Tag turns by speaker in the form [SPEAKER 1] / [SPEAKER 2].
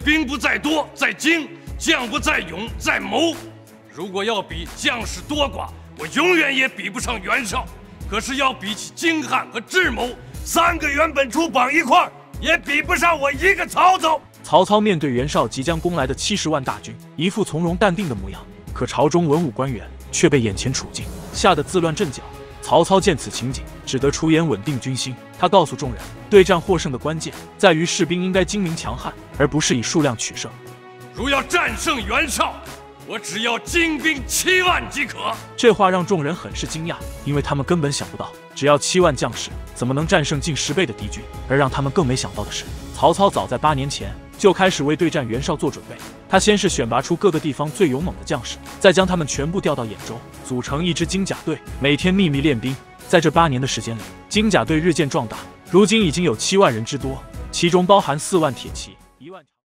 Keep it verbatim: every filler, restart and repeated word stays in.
[SPEAKER 1] 兵不在多，在精；将不在勇，在谋。如果要比将士多寡，我永远也比不上袁绍。可是要比起精悍和智谋，三个袁本初绑一块儿，也比不上我一个曹操。
[SPEAKER 2] 曹操面对袁绍即将攻来的七十万大军，一副从容淡定的模样。可朝中文武官员却被眼前处境吓得自乱阵脚。曹操见此情景，只得出言稳定军心。他告诉众人，对战获胜的关键在于士兵应该精明强悍，而不是以数量取胜。
[SPEAKER 1] 如要战胜袁绍，我只要精兵七万即可。
[SPEAKER 2] 这话让众人很是惊讶，因为他们根本想不到，只要七万将士，怎么能战胜近十倍的敌军？而让他们更没想到的是，曹操早在八年前就开始为对战袁绍做准备。他先是选拔出各个地方最勇猛的将士，再将他们全部调到兖州，组成一支精甲队，每天秘密练兵。在这八年的时间里，精甲队日渐壮大，如今已经有七万人之多，其中包含四万铁骑、一万。